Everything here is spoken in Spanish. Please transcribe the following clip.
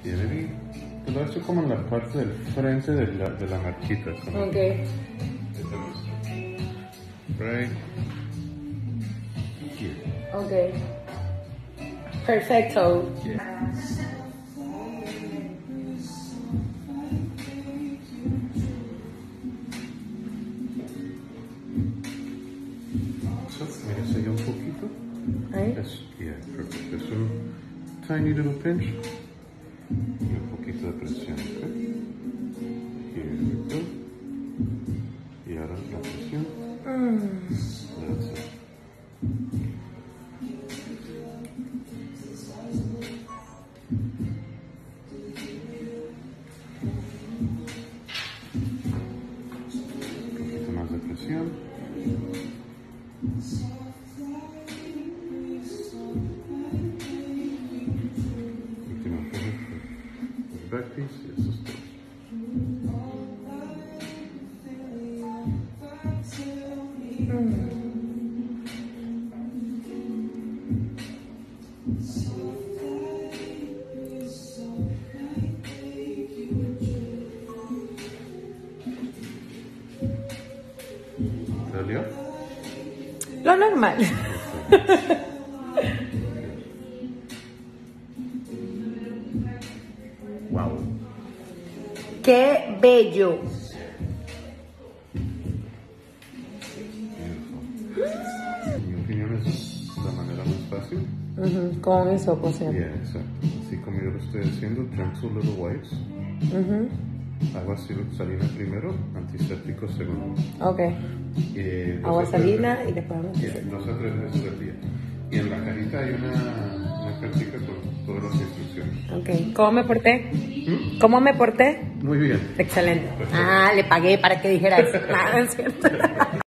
Quiere te lo he hecho como en la parte del frente de la marquita. Ok. Right here. Ok. Perfecto. Yeah. So, mira, sigue un poquito. Ahí. Yeah, perfect. Es un tiny little pinch y un poquito de presión. Okay. Here we go. Y ahora la presión. That's it. Un poquito más de presión. Última cosa, el back piece y eso es todo. ¿Te dolió? Lo normal. Wow. Qué bello. En mi opinión es la manera más fácil. Con eso, pues. Yeah, exacto. Así como yo lo estoy haciendo, Gentle Little Wipes. Agua salina primero, antiséptico segundo. Ok. Agua salina y después antiséptico. 2 a 3 veces al día. Y en la cajita hay una cartica con todas las instrucciones. Ok. ¿Cómo me porté? ¿Cómo me porté? Muy bien. Excelente. Perfecto. Ah, le pagué para que dijera eso. Ah, es cierto.